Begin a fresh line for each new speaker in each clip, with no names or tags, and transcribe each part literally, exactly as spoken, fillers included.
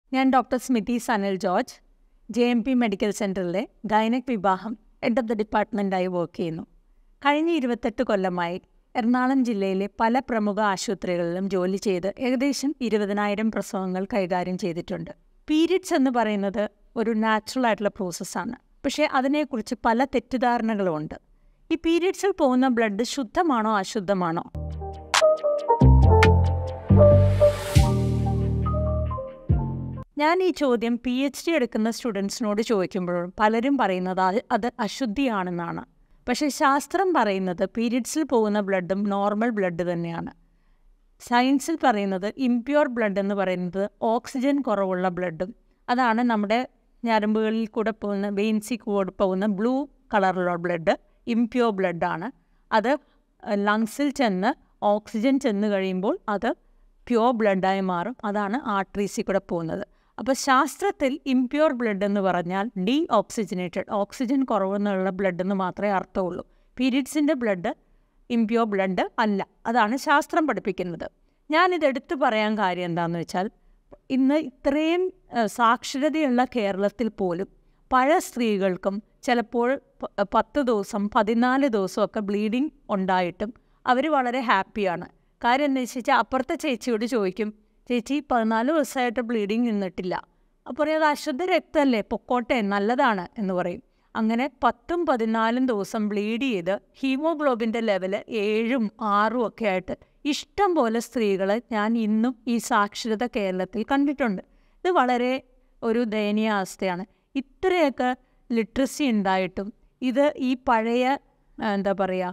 ഞാൻ doctor Smithi Sanal George, J M P medical സെൻ്ററിലെ gynaec വിഭാഗം ഹെഡ് ഓഫ് ദ ഡിപ്പാർട്ട്മെൻറ്റായി വർക്ക് ചെയ്യുന്നു. കഴിഞ്ഞ ഇരുപത്തെട്ട് കൊല്ലമായി എറണാകുളം ജില്ലയിലെ പല പ്രമുഖ ആശുപത്രികളിലും ജോലി ചെയ്ത് ഏകദേശം ഇരുപതിനായിരം പ്രസവങ്ങൾ കൈകാര്യം ചെയ്തിട്ടുണ്ട്. പീരിയഡ്സ് എന്ന് പറയുന്നത് ഒരു നാച്ചുറൽ ആയിട്ടുള്ള പ്രോസസ്സാണ്. പക്ഷേ അതിനെക്കുറിച്ച് പല തെറ്റിദ്ധാരണകളുമുണ്ട്. ഈ പീരിയഡ്സിൽ പോകുന്ന ബ്ലഡ് ശുദ്ധമാണോ അശുദ്ധമാണോ? ഞാൻ ഈ ചോദ്യം പി എച്ച് ഡി എടുക്കുന്ന സ്റ്റുഡൻസിനോട് ചോദിക്കുമ്പോഴും പലരും പറയുന്നത് അത് അശുദ്ധിയാണെന്നാണ്. പക്ഷേ ശാസ്ത്രം പറയുന്നത് പീരിയഡ്സിൽ പോകുന്ന ബ്ലഡും നോർമൽ ബ്ലഡ് തന്നെയാണ്. സയൻസിൽ പറയുന്നത് ഇംപ്യൂർ ബ്ലഡ് എന്ന് പറയുന്നത് ഓക്സിജൻ കുറവുള്ള ബ്ലഡും, അതാണ് നമ്മുടെ ഞരമ്പുകളിൽ കൂടെ പോകുന്ന വെയിൻസിൽ കൂടെ പോകുന്ന ബ്ലൂ കളറുള്ള ബ്ലഡ് ഇംപ്യൂർ ബ്ലഡാണ്. അത് ലങ്സിൽ ചെന്ന് ഓക്സിജൻ ചെന്ന് കഴിയുമ്പോൾ അത് പ്യൂർ ബ്ലഡായി മാറും. അതാണ് ആർട്ടറീസിൽ കൂടെ പോകുന്നത്. അപ്പോൾ ശാസ്ത്രത്തിൽ ഇംപ്യൂർ ബ്ലഡ് എന്ന് പറഞ്ഞാൽ ഡീ ഓക്സിജനേറ്റഡ്, ഓക്സിജൻ കുറവെന്നുള്ള ബ്ലഡ് എന്ന് മാത്രമേ അർത്ഥമുള്ളൂ. പീരിയഡ്സിൻ്റെ ബ്ലഡ് ഇംപ്യൂർ ബ്ലഡ് അല്ല. അതാണ് ശാസ്ത്രം പഠിപ്പിക്കുന്നത്. ഞാനിതെടുത്ത് പറയാൻ കാര്യം എന്താണെന്ന് വെച്ചാൽ, ഇന്ന് ഇത്രയും സാക്ഷരതയുള്ള കേരളത്തിൽ പോലും പല സ്ത്രീകൾക്കും ചിലപ്പോൾ പത്ത് ദിവസം പതിനാല് ദിവസമൊക്കെ ബ്ലീഡിങ് ഉണ്ടായിട്ടും അവർ വളരെ ഹാപ്പിയാണ്. കാര്യം എന്താ വെച്ചാൽ അപ്പുറത്തെ ചേച്ചിയോട് ചോദിക്കും, ചേച്ചി പതിനാല് ദിവസമായിട്ട് ബ്ലീഡിങ് നിന്നിട്ടില്ല. അപ്പോൾ പറയും അത് അശുദ്ധ രക്തമല്ലേ, പൊക്കോട്ടെ, നല്ലതാണ് എന്ന് പറയും. അങ്ങനെ പത്തും പതിനാലും ദിവസം ബ്ലീഡ് ചെയ്ത് ഹീമോഗ്ലോബിൻ്റെ ലെവല് ഏഴും ആറും ഒക്കെ ആയിട്ട് ഇഷ്ടം പോലെ സ്ത്രീകളെ ഞാൻ ഇന്നും ഈ സാക്ഷരത കേരളത്തിൽ കണ്ടിട്ടുണ്ട്. ഇത് വളരെ ഒരു ദയനീയ അവസ്ഥയാണ്. ഇത്രയൊക്കെ ലിറ്ററസി ഉണ്ടായിട്ടും ഇത് ഈ പഴയ എന്താ പറയുക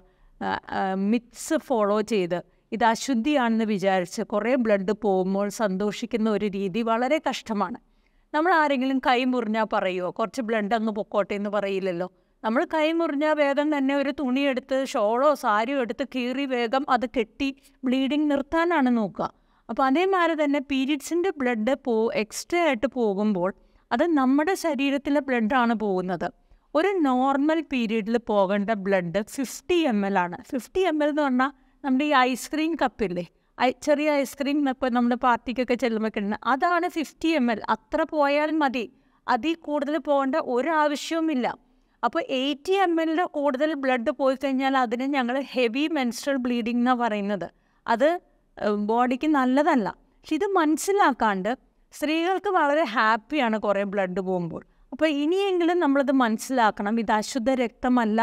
മിത്സ് ഫോളോ ചെയ്ത് ഇത് അശുദ്ധിയാണെന്ന് വിചാരിച്ച് കുറേ ബ്ലഡ് പോകുമ്പോൾ സന്തോഷിക്കുന്ന ഒരു രീതി വളരെ കഷ്ടമാണ്. നമ്മൾ ആരെങ്കിലും കൈ മുറിഞ്ഞാൽ പറയുമോ കുറച്ച് ബ്ലഡ് അങ്ങ് പൊക്കോട്ടെ എന്ന് പറയില്ലല്ലോ. നമ്മൾ കൈ മുറിഞ്ഞാൽ വേഗം തന്നെ ഒരു തുണിയെടുത്ത് ഷോളോ സാരിയോ എടുത്ത് കീറി വേഗം അത് കെട്ടി ബ്ലീഡിങ് നിർത്താനാണ് നോക്കുക. അപ്പോൾ അതേമാതിരി തന്നെ പീരിയഡ്സിൻ്റെ ബ്ലഡ് പോ എക്സ്ട്രാ ആയിട്ട് പോകുമ്പോൾ അത് നമ്മുടെ ശരീരത്തിലെ ബ്ലഡാണ് പോകുന്നത്. ഒരു നോർമൽ പീരീഡിൽ പോകേണ്ട ബ്ലഡ് ഫിഫ്റ്റി എം എൽ ആണ്. ഫിഫ്റ്റി എം എൽ എന്ന് പറഞ്ഞാൽ നമ്മുടെ ഈ ഐസ്ക്രീം കപ്പില്ലേ, ഐ ചെറിയ ഐസ്ക്രീം ഇപ്പോൾ നമ്മുടെ പാർട്ടിക്കൊക്കെ ചെല്ലുമ്പോൾ കിട്ടുന്നത്, അതാണ് ഫിഫ്റ്റി എം എൽ. അത്ര പോയാൽ മതി, അതിൽ കൂടുതൽ പോകേണ്ട ഒരാവശ്യവുമില്ല. അപ്പോൾ എയ്റ്റി എം എല്ലിൻ്റെ കൂടുതൽ ബ്ലഡ് പോയി കഴിഞ്ഞാൽ അതിന് ഞങ്ങൾ ഹെവി മെൻസ്ട്രൽ ബ്ലീഡിംഗ് എന്നാണ് പറയുന്നത്. അത് ബോഡിക്ക് നല്ലതല്ല. പക്ഷെ ഇത് മനസ്സിലാക്കാണ്ട് സ്ത്രീകൾക്ക് വളരെ ഹാപ്പിയാണ് കുറേ ബ്ലഡ് പോകുമ്പോൾ. അപ്പോൾ ഇനിയെങ്കിലും നമ്മളത് മനസ്സിലാക്കണം, ഇത് അശുദ്ധ രക്തമല്ല,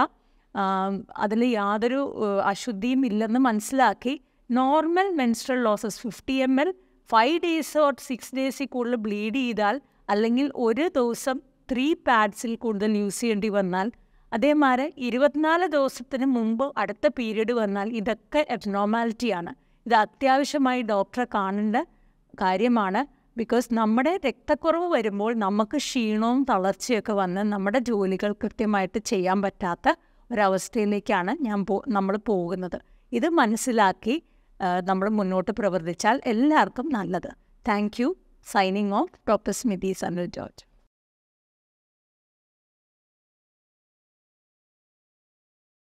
അതിൽ യാതൊരു അശുദ്ധിയും ഇല്ലെന്ന് മനസ്സിലാക്കി normal menstrual losses fifty M L five days or six ഡേയ്സിൽ കൂടുതൽ ബ്ലീഡ് ചെയ്താൽ, അല്ലെങ്കിൽ ഒരു ദിവസം ത്രീ പാഡ്സിൽ കൂടുതൽ യൂസ് ചെയ്യേണ്ടി വന്നാൽ, അതേമാതിരി ഇരുപത്തിനാല് ദിവസത്തിന് മുമ്പ് അടുത്ത പീരീഡ് വന്നാൽ ഇതൊക്കെ എബ്നോർമാലിറ്റിയാണ്. ഇത് അത്യാവശ്യമായി ഡോക്ടറെ കാണേണ്ട കാര്യമാണ്. ബിക്കോസ് നമ്മുടെ രക്തക്കുറവ് വരുമ്പോൾ നമുക്ക് ക്ഷീണവും തളർച്ചയൊക്കെ വന്ന് നമ്മുടെ ജോലികൾ കൃത്യമായിട്ട് ചെയ്യാൻ പറ്റാത്ത ഒരവസ്ഥയിലേക്കാണ് ഞാൻ പോ നമ്മൾ പോകുന്നത്. ഇത് മനസ്സിലാക്കി നമ്മൾ മുന്നോട്ട് പ്രവർത്തിച്ചാൽ എല്ലാവർക്കും നല്ലത്. Thank you. Signing off, doctor Smithi Sanal George.